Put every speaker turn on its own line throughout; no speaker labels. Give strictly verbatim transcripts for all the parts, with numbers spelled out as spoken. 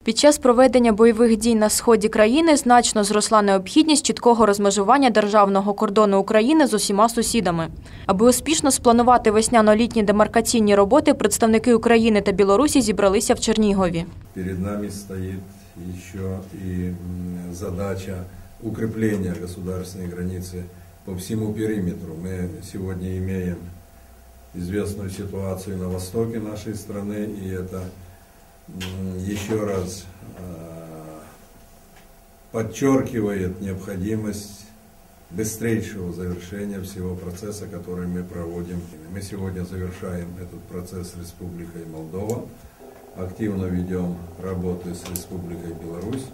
Під час проведення бойових дій на сході країни значно зросла необхідність чіткого розмежування державного кордону України з усіма сусідами. Аби успішно спланувати весняно-літні демаркаційні роботи, представники України та Білорусі зібралися в Чернігові.
Перед нами стоїть ще і задача укріплення державної границі по всьому периметру. Ми сьогодні маємо известную ситуацию на востоке нашей страны, и это еще раз подчеркивает необходимость быстрейшего завершения всего процесса, который мы проводим. Мы сегодня завершаем этот процесс с Республикой Молдова, активно ведем работы с Республикой Беларусь,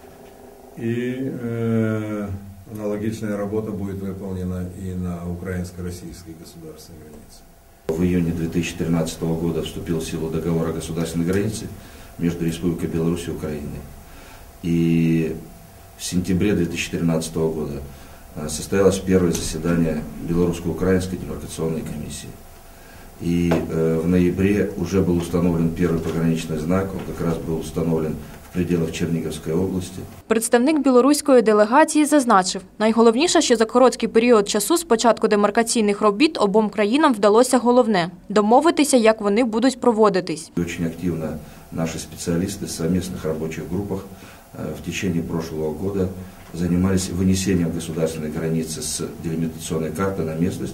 и э, аналогичная работа будет выполнена и на украинско-российской государственной границе.
В июне две тысячи тринадцатого года вступил в силу договор о государственной границе между Республикой Беларусь и Украиной. И в сентябре две тысячи тринадцатого года состоялось первое заседание Белорусско-Украинской демаркационной комиссии. И в ноябре уже был установлен первый пограничный знак, он как раз был установлен в пределах Черниговской области.
Представник білоруської делегації зазначив, найголовніше, що за короткий період часу з початку демаркаційних робіт обом країнам вдалося головне – домовитися, як вони будуть проводитись.
Очень активно наши специалисты в совместных рабочих группах в течение прошлого года занимались вынесением государственной границы с делимитационной карты на местность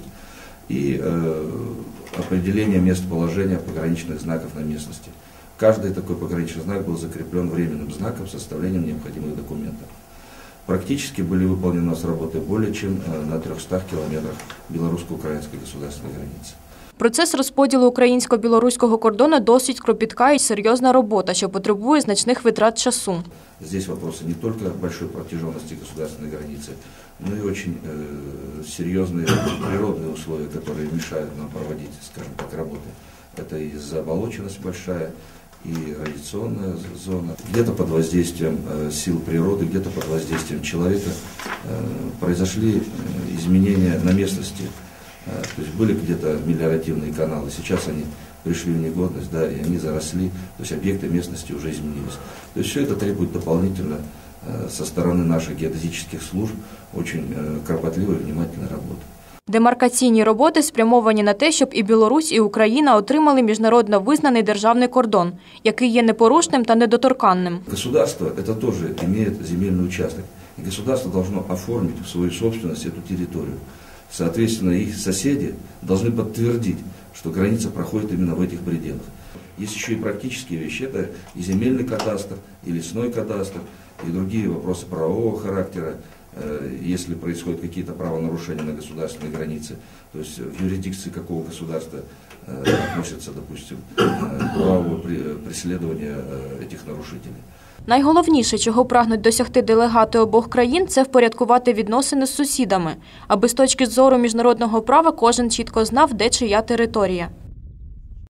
и э, определением местоположения пограничных знаков на местности. Каждый такой пограничный знак был закреплен временным знаком с составлением необходимых документов. Практически были выполнены у нас работы более чем на трехстах километрах белорусско-украинской государственной границы.
Процес розподілу українсько-білоруського кордону досить кропітка і серйозна робота, що потребує значних витрат часу.
Здесь вопросы не только большой протяженности государственной границы, но и очень э, серьезные природные условия, которые мешают нам проводить, скажем так, работы. Это и заболоченность большая, и радиационная зона. Где-то под воздействием э, сил природы, где-то под воздействием человека э, произошли изменения на местности. Э, то есть были где-то мелиоративные каналы, сейчас они пришли в негодность, да, и они заросли, то есть объекты местности уже изменились. То есть все это требует дополнительно э, со стороны наших геодезических служб очень э, кропотливой и внимательной работы.
Демаркаційні роботи спрямовані на те, щоб і Білорусь, і Україна отримали міжнародно визнаний державний кордон, який є непорушним та недоторканним.
Государство это тоже имеет земельный участок, и государство должно оформить в свою собственность эту территорию. Соответственно, их соседи должны подтвердить, что граница проходит именно в этих пределах. Есть еще и практические вещи, это и земельный кадастр, и лесной кадастр, и другие вопросы правового характера. Если происходят какие-то правонарушения на государственной границе, то есть в юрисдикции какого государства относится, допустим, право преследования этих нарушителей.
Найголовніше, чого прагнуть досягти делегати обох країн, це впорядкувати відносини з сусідами, аби з точки зору міжнародного права кожен чітко знав, де чия територія.